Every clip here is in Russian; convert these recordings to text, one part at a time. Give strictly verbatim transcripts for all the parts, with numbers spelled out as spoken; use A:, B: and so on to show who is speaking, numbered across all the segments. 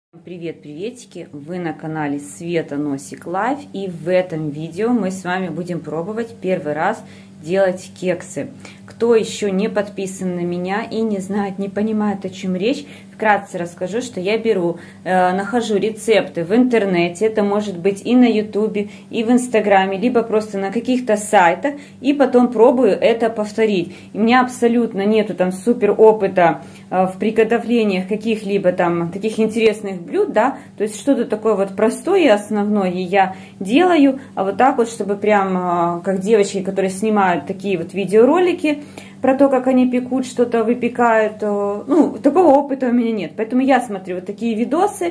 A: Привет, приветики! Вы на канале Света Носик Лайф, и в этом видео мы с вами будем пробовать первый раз делать кексы. Кто еще не подписан на меня и не знает, не понимает, о чем речь, вкратце расскажу, что я беру, э, нахожу рецепты в интернете, это может быть и на ютубе, и в инстаграме, либо просто на каких-то сайтах, и потом пробую это повторить. У меня абсолютно нету там супер опыта э, в приготовлениях каких-либо там таких интересных блюд, да, то есть что-то такое вот простое и основное я делаю, а вот так вот, чтобы прям э, как девочки, которые снимают такие вот видеоролики про то, как они пекут, что-то выпекают, ну, такого опыта у меня нет. Поэтому я смотрю вот такие видосы,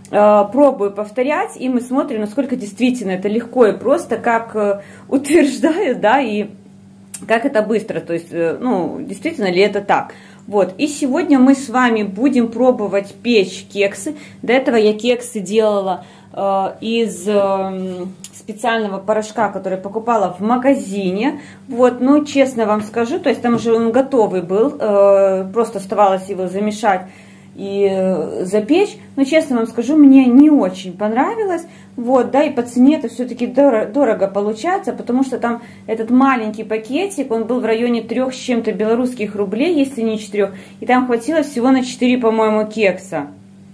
A: пробую повторять, и мы смотрим, насколько действительно это легко и просто, как утверждают, да, и как это быстро, то есть, ну, действительно ли это так. Вот, и сегодня мы с вами будем пробовать печь кексы. До этого я кексы делала э, из э, специального порошка, который покупала в магазине. Вот, ну, честно вам скажу, то есть там уже он готовый был, э, просто оставалось его замешать и э, запечь. Но, честно вам скажу, мне не очень понравилось. Вот, да, и по цене это все-таки дорого, дорого получается, потому что там этот маленький пакетик, он был в районе трех с чем-то белорусских рублей, если не четырех, и там хватило всего на четыре, по-моему, кекса.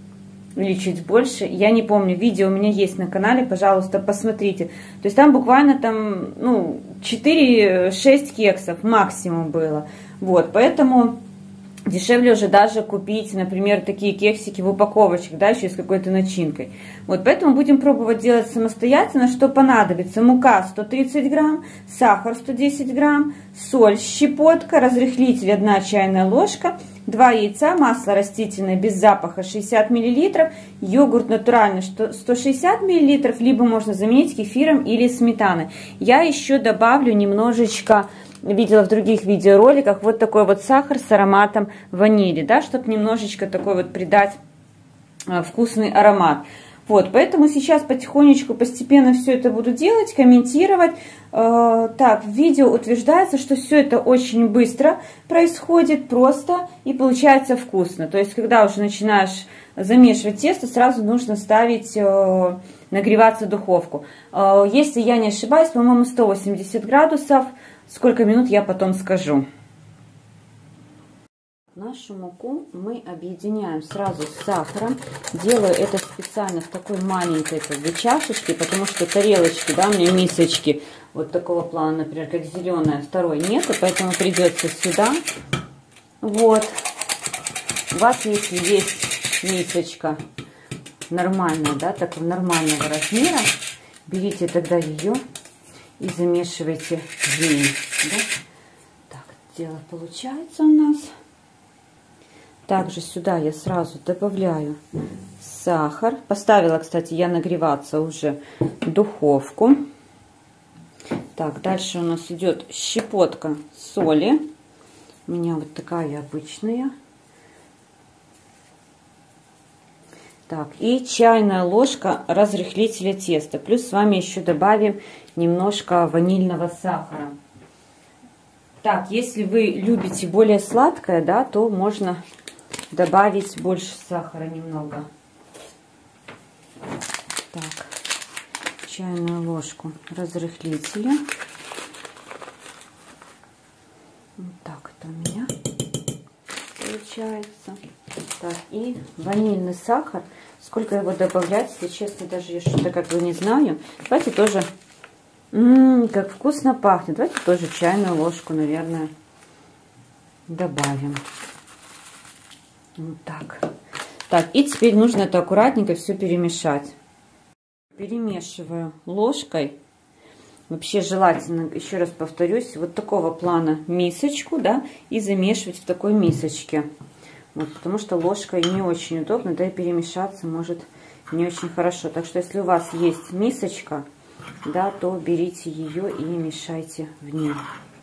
A: Или чуть больше, я не помню, видео у меня есть на канале, пожалуйста, посмотрите. То есть там буквально там, ну, четыре-шесть кексов максимум было. Вот, поэтому дешевле уже даже купить, например, такие кексики в упаковочках, да, еще с какой-то начинкой. Вот, поэтому будем пробовать делать самостоятельно. Что понадобится? Мука сто тридцать грамм, сахар сто десять грамм, соль, щепотка, разрыхлитель одна чайная ложка, два яйца, масло растительное без запаха шестьдесят миллилитров, йогурт натуральный сто шестьдесят миллилитров, либо можно заменить кефиром или сметаной. Я еще добавлю немножечко, видела в других видеороликах, вот такой вот сахар с ароматом ванили, да, чтобы немножечко такой вот придать вкусный аромат. Вот, поэтому сейчас потихонечку, постепенно все это буду делать, комментировать. Э, так, в видео утверждается, что все это очень быстро происходит, просто и получается вкусно. То есть, когда уже начинаешь замешивать тесто, сразу нужно ставить, э, нагреваться духовку. Э, если я не ошибаюсь, по-моему, сто восемьдесят градусов. Сколько минут, я потом скажу. Нашу муку мы объединяем сразу с сахаром. Делаю это специально в такой маленькой как бы чашечке, потому что тарелочки, да, у меня мисочки вот такого плана, например, как зеленая, второй нету, поэтому придется сюда. Вот. У вас, если есть мисочка нормальная, да, такого нормального размера, берите тогда ее и замешивайте в ней. Да? Так, дело получается у нас. Также сюда я сразу добавляю сахар. Поставила, кстати, я нагреваться уже духовку. Так, дальше у нас идет щепотка соли. У меня вот такая обычная. Так, и чайная ложка разрыхлителя теста. Плюс с вами еще добавим немножко ванильного сахара. Так, если вы любите более сладкое, да, то можно добавить больше сахара немного. Так, чайную ложку разрыхлителя. Вот так это у меня получается. Так, и ванильный сахар. Сколько его добавлять, если честно, даже я что-то как бы не знаю. Давайте тоже, м-м, как вкусно пахнет. Давайте тоже чайную ложку, наверное, добавим. Вот так. Так, и теперь нужно это аккуратненько все перемешать. Перемешиваю ложкой. Вообще желательно, еще раз повторюсь, вот такого плана мисочку, да, и замешивать в такой мисочке. Вот, потому что ложкой не очень удобно, да и перемешаться может не очень хорошо. Так что если у вас есть мисочка, да, то берите ее и мешайте в ней.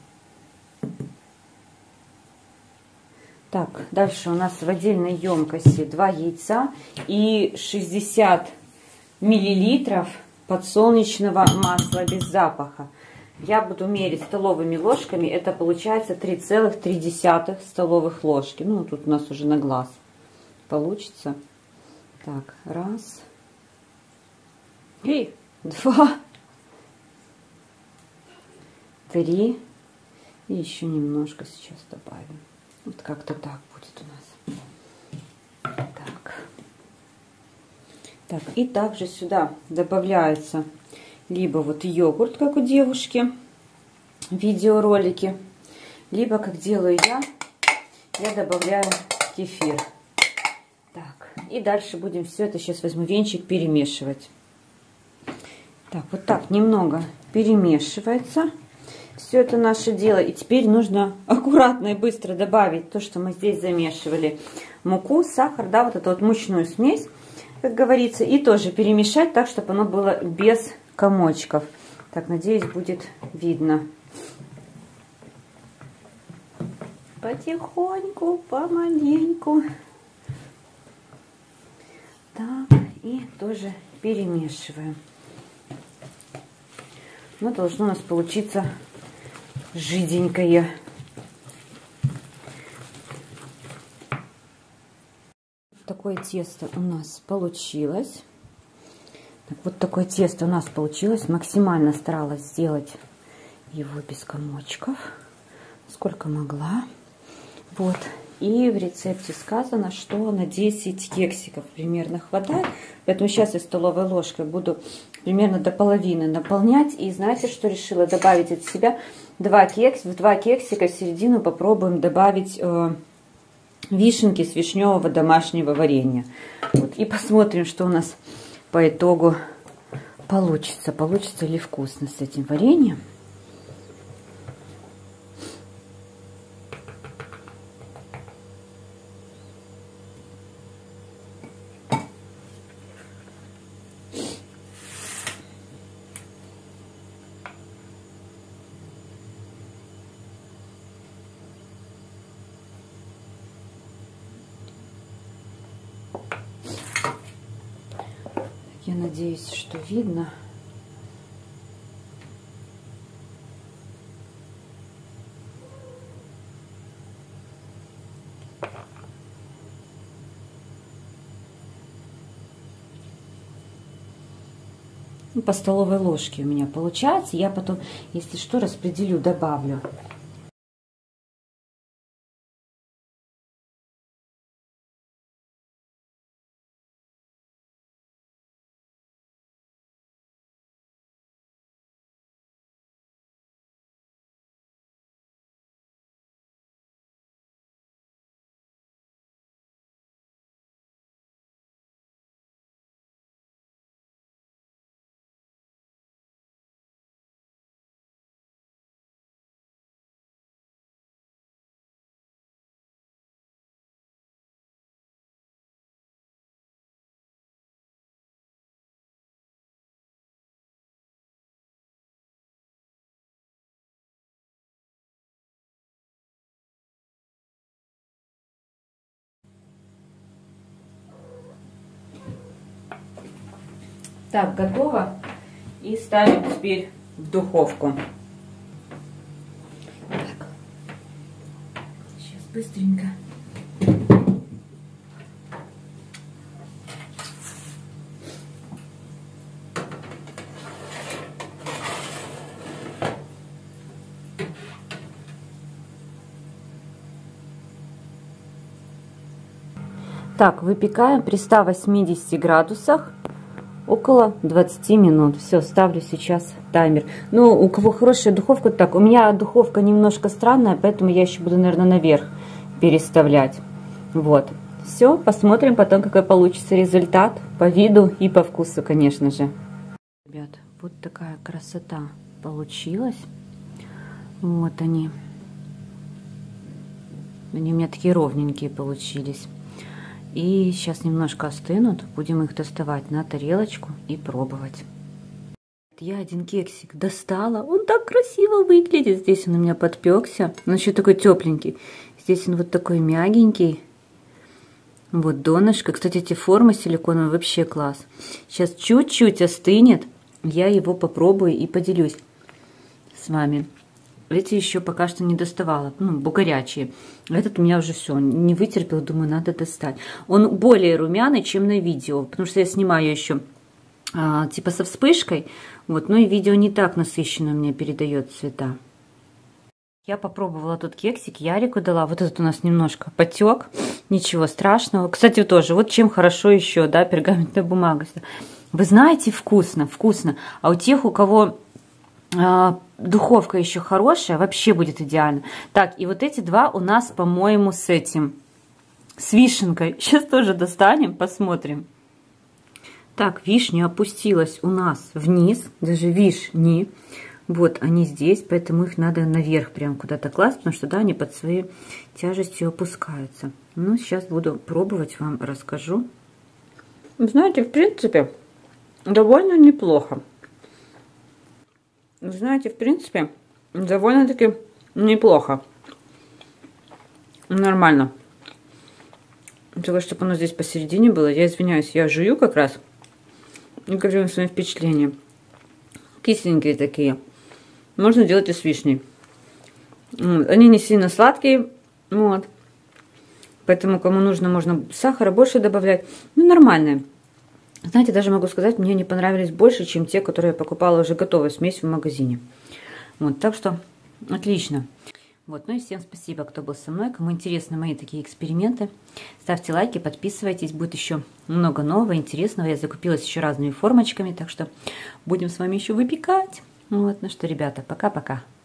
A: Так, дальше у нас в отдельной емкости два яйца и шестьдесят миллилитров подсолнечного масла без запаха. Я буду мерить столовыми ложками. Это получается три целых три десятых столовых ложки. Ну, тут у нас уже на глаз получится. Так, раз. И два. Три. И еще немножко сейчас добавим. Вот как-то так будет у нас. Так. Так, и также сюда добавляется либо вот йогурт, как у девушки в видеоролике, либо, как делаю я, я добавляю кефир. Так, и дальше будем все это, сейчас возьму венчик, перемешивать. Так, вот так немного перемешивается все это наше дело. И теперь нужно аккуратно и быстро добавить то, что мы здесь замешивали. Муку, сахар, да, вот эту вот мучную смесь, как говорится. И тоже перемешать так, чтобы оно было без комочков. Так, надеюсь, будет видно. Потихоньку, помаленьку. Так, и тоже перемешиваем. Ну, должно у нас получиться жиденькое. Такое тесто у нас получилось. Так, вот такое тесто у нас получилось. Максимально старалась сделать его без комочков, сколько могла. Вот. И в рецепте сказано, что на десять кексиков примерно хватает. Поэтому сейчас я столовой ложкой буду примерно до половины наполнять. И знаете, что решила добавить от себя? Два кекса, в два кексика в середину попробуем добавить э, вишенки с вишневого домашнего варенья. Вот. И посмотрим, что у нас по итогу получится. Получится ли вкусно с этим вареньем. Я надеюсь, что видно. По столовой ложке у меня получается. Я потом, если что, распределю, добавлю. Так, готово. И ставим теперь в духовку. Так. Сейчас быстренько. Так, выпекаем при ста восьмидесяти градусах около двадцати минут. Все, ставлю сейчас таймер. Ну, у кого хорошая духовка, так, у меня духовка немножко странная, поэтому я еще буду, наверное, наверх переставлять. Вот. Все, посмотрим потом, какой получится результат по виду и по вкусу, конечно же. Ребят, вот такая красота получилась. Вот они. Они у меня такие ровненькие получились. И сейчас немножко остынут, будем их доставать на тарелочку и пробовать. Я один кексик достала, он так красиво выглядит. Здесь он у меня подпекся, он еще такой тепленький. Здесь он вот такой мягенький. Вот донышко. Кстати, эти формы силиконовые вообще класс. Сейчас чуть-чуть остынет, я его попробую и поделюсь с вами. эти еще пока что не доставала, ну, горячие. Этот у меня уже все, не вытерпел, думаю, надо достать. Он более румяный, чем на видео, потому что я снимаю еще а, типа со вспышкой, вот, но и видео не так насыщенно мне передает цвета. Я попробовала тут кексик, Ярику дала. Вот этот у нас немножко потек. Ничего страшного. Кстати, тоже, вот чем хорошо еще, да, пергаментная бумага. Вы знаете, вкусно, вкусно. А у тех, у кого э, духовка еще хорошая, вообще будет идеально. Так, и вот эти два у нас, по-моему, с этим, с вишенкой. Сейчас тоже достанем, посмотрим. Так, вишня опустилась у нас вниз, даже вишни. Вот они здесь, поэтому их надо наверх прям куда-то класть, потому что, да, они под своей тяжестью опускаются. Ну, сейчас буду пробовать, вам расскажу. Знаете, в принципе, довольно неплохо. Знаете, в принципе, довольно-таки неплохо. Нормально. Только чтобы оно здесь посередине было, я извиняюсь, я жую как раз и говорю вам свои впечатления. Кисленькие такие. Можно делать и с вишней. Они не сильно сладкие, вот. Поэтому, кому нужно, можно сахара больше добавлять. Ну, нормальные. Знаете, даже могу сказать, мне не понравились больше, чем те, которые я покупала уже готовую смесь в магазине. Вот, так что отлично. Вот, ну и всем спасибо, кто был со мной. Кому интересны мои такие эксперименты, ставьте лайки, подписывайтесь. Будет еще много нового, интересного. Я закупилась еще разными формочками, так что будем с вами еще выпекать. Вот, ну что, ребята, пока-пока.